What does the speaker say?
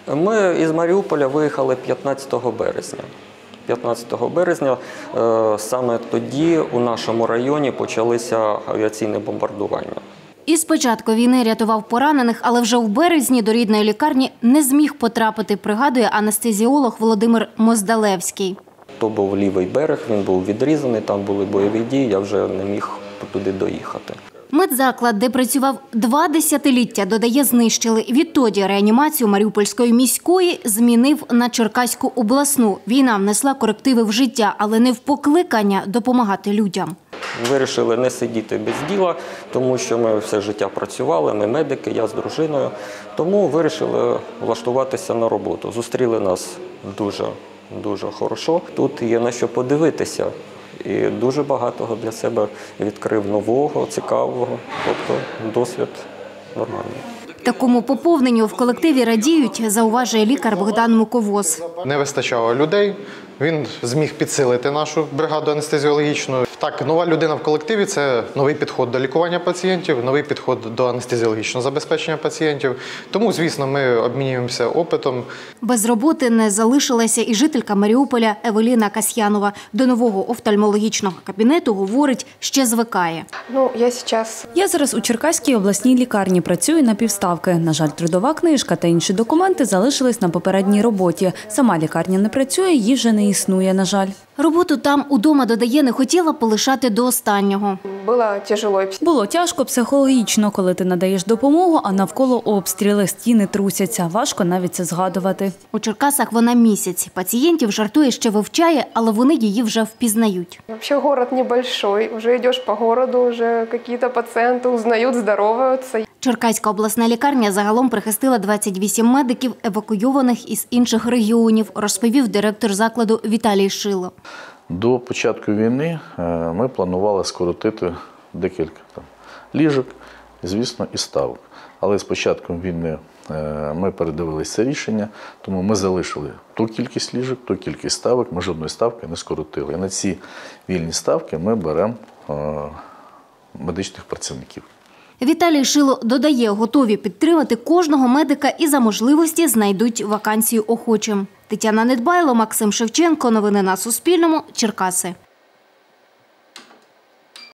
Ми із Маріуполя виїхали 15 березня. 15 березня саме тоді у нашому районі почалися авіаційні бомбардування. Із початку війни рятував поранених, але вже в березні до рідної лікарні не зміг потрапити, пригадує анестезіолог Володимир Моздалевський. То був лівий берег, він був відрізаний, там були бойові дії, я вже не міг туди доїхати. Медзаклад, де працював 2 десятиліття, додає, знищили. Відтоді реанімацію Маріупольської міської змінив на Черкаську обласну. Війна внесла корективи в життя, але не в покликання допомагати людям. Вирішили не сидіти без діла, тому що ми все життя працювали, ми медики, я з дружиною. Тому вирішили влаштуватися на роботу. Зустріли нас дуже хорошо. Тут є на що подивитися. І дуже багато для себе відкрив нового, цікавого, тобто досвід нормальний. Такому поповненню в колективі радіють, зауважує лікар Богдан Муковоз. Не вистачало людей, він зміг підсилити нашу бригаду анестезіологічну. Так, нова людина в колективі – це новий підхід до лікування пацієнтів, новий підхід до анестезіологічного забезпечення пацієнтів. Тому, звісно, ми обмінюємося опитом. Без роботи не залишилася і жителька Маріуполя Евеліна Касьянова. До нового офтальмологічного кабінету, говорить, ще звикає. Я зараз у Черкаській обласній лікарні працюю на півставки. На жаль, трудова книжка та інші документи залишились на попередній роботі. Сама лікарня не працює, її вже не існує, на жаль. Роботу там удома, додає, не хотіла полишати до останнього. Було тяжко психологічно, коли ти надаєш допомогу, а навколо обстріли, стіни трусяться. Важко навіть це згадувати. У Черкасах вона місяць. Пацієнтів, жартує, ще вивчає, але вони її вже впізнають. Взагалі, город невеликий. Вже йдеш по городу, вже якісь пацієнти узнають, здороваються. Черкаська обласна лікарня загалом прихистила 28 медиків, евакуйованих із інших регіонів, розповів директор закладу Віталій Шило. До початку війни ми планували скоротити декілька ліжок, звісно, і ставок. Але з початком війни ми передивилися це рішення, тому ми залишили ту кількість ліжок, ту кількість ставок, ми жодної ставки не скоротили. І на ці вільні ставки ми беремо медичних працівників. Віталій Шило додає, готові підтримати кожного медика і за можливості знайдуть вакансію охочим. Тетяна Недбайло, Максим Шевченко. Новини на Суспільному. Черкаси.